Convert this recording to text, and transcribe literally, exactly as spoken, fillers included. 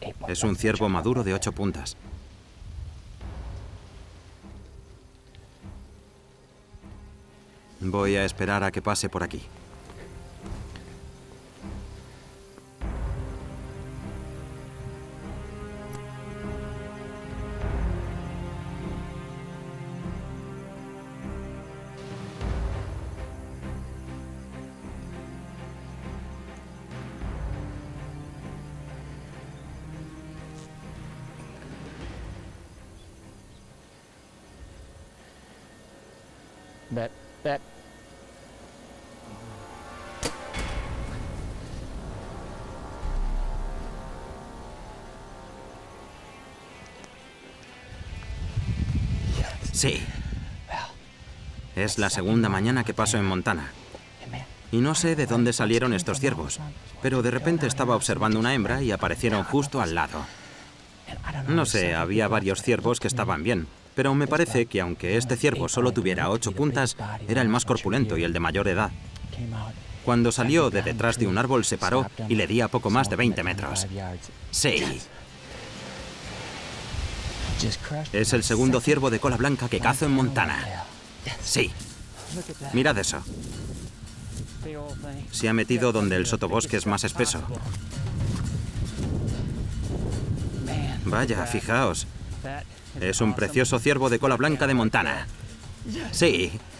Es un ciervo maduro de ocho puntas. Voy a esperar a que pase por aquí. That, that. Sí. Es la segunda mañana que paso en Montana. Y no sé de dónde salieron estos ciervos, pero de repente estaba observando una hembra y aparecieron justo al lado. No sé, había varios ciervos que estaban bien, pero me parece que aunque este ciervo solo tuviera ocho puntas, era el más corpulento y el de mayor edad. Cuando salió de detrás de un árbol se paró y le di a poco más de veinte metros. Sí. Es el segundo ciervo de cola blanca que cazo en Montana. Sí. Mirad eso. Se ha metido donde el sotobosque es más espeso. Vaya, fijaos. Es un precioso ciervo de cola blanca de Montana. Sí.